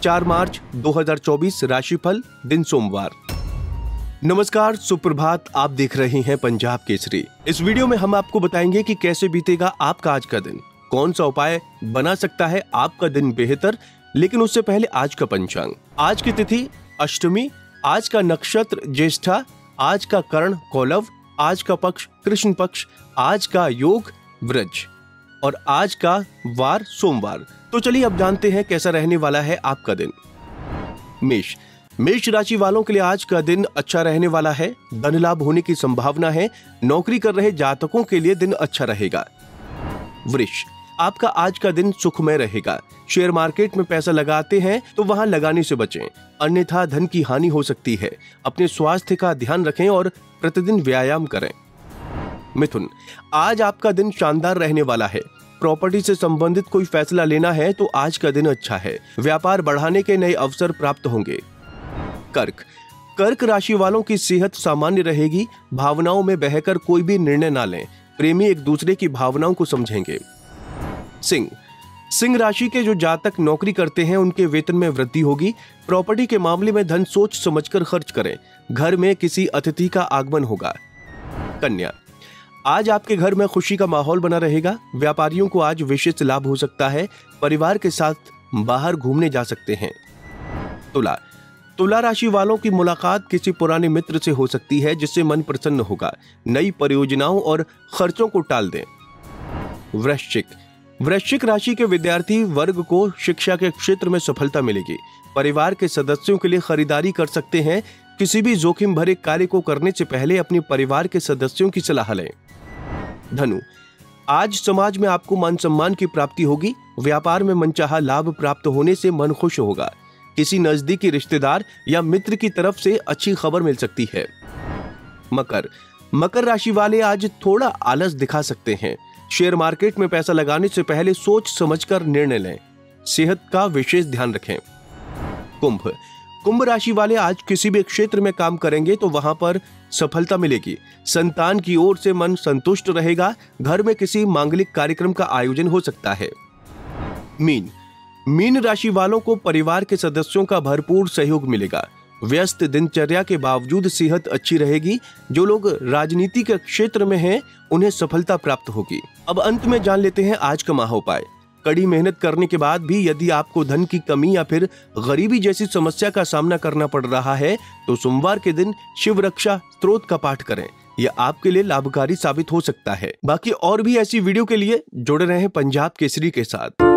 4 मार्च 2024, राशिफल, दिन सोमवार। नमस्कार, सुप्रभात। आप देख रहे हैं पंजाब केसरी। इस वीडियो में हम आपको बताएंगे कि कैसे बीतेगा आपका आज का दिन, कौन सा उपाय बना सकता है आपका दिन बेहतर। लेकिन उससे पहले आज का पंचांग। आज की तिथि अष्टमी, आज का नक्षत्र ज्येष्ठा, आज का कर्ण कौलव, आज का पक्ष कृष्ण पक्ष, आज का योग वृज और आज का वार सोमवार। तो चलिए अब जानते हैं कैसा रहने वाला है आपका दिन। मेष राशि वालों के लिए आज का दिन अच्छा रहने वाला है। धन लाभ होने की संभावना है। नौकरी कर रहे जातकों के लिए दिन अच्छा रहेगा। वृष, आपका आज का दिन सुखमय रहेगा। शेयर मार्केट में पैसा लगाते हैं तो वहां लगाने से बचें, अन्यथा धन की हानि हो सकती है। अपने स्वास्थ्य का ध्यान रखें और प्रतिदिन व्यायाम करें। मिथुन, आज आपका दिन शानदार रहने वाला है। प्रॉपर्टी से संबंधित कोई फैसला लेना है तो आज का दिन अच्छा है। व्यापार बढ़ाने के नए अवसर प्राप्त होंगे। कर्क राशि वालों की सेहत सामान्य रहेगी। भावनाओं में बहकर कोई भी निर्णय ना लें। प्रेमी एक दूसरे की भावनाओं को समझेंगे। सिंह राशि के जो जातक नौकरी करते हैं उनके वेतन में वृद्धि होगी। प्रॉपर्टी के मामले में धन सोच समझकर खर्च करें। घर में किसी अतिथि का आगमन होगा। कन्या, आज आपके घर में खुशी का माहौल बना रहेगा। व्यापारियों को आज विशेष लाभ हो सकता है। परिवार के साथ बाहर घूमने जा सकते हैं। तुला राशि वालों की मुलाकात किसी पुराने मित्र से हो सकती है, जिससे मन प्रसन्न होगा। नई परियोजनाओं और खर्चों को टाल दें। वृश्चिक राशि के विद्यार्थी वर्ग को शिक्षा के क्षेत्र में सफलता मिलेगी। परिवार के सदस्यों के लिए खरीदारी कर सकते हैं। किसी भी जोखिम भरे कार्य को करने से पहले अपने परिवार के सदस्यों की सलाह लें। धनु, आज समाज में आपको मान सम्मान की प्राप्ति होगी। व्यापार में मनचाहा लाभ प्राप्त होने से मन खुश होगा। किसी नजदीकी रिश्तेदार या मित्र की तरफ से अच्छी खबर मिल सकती है। मकर राशि वाले आज थोड़ा आलस दिखा सकते हैं। शेयर मार्केट में पैसा लगाने से पहले सोच समझकर निर्णय लें। सेहत का विशेष ध्यान रखें। कुंभ राशि वाले आज किसी भी क्षेत्र में काम करेंगे तो वहां पर सफलता मिलेगी। संतान की ओर से मन संतुष्ट रहेगा। घर में किसी मांगलिक कार्यक्रम का आयोजन हो सकता है। मीन राशि वालों को परिवार के सदस्यों का भरपूर सहयोग मिलेगा। व्यस्त दिनचर्या के बावजूद सेहत अच्छी रहेगी। जो लोग राजनीति के क्षेत्र में हैं, उन्हें सफलता प्राप्त होगी। अब अंत में जान लेते हैं आज का महाउपाय। कड़ी मेहनत करने के बाद भी यदि आपको धन की कमी या फिर गरीबी जैसी समस्या का सामना करना पड़ रहा है तो सोमवार के दिन शिव रक्षा स्तोत्र का पाठ करें। यह आपके लिए लाभकारी साबित हो सकता है। बाकी और भी ऐसी वीडियो के लिए जुड़े रहें पंजाब केसरी के साथ।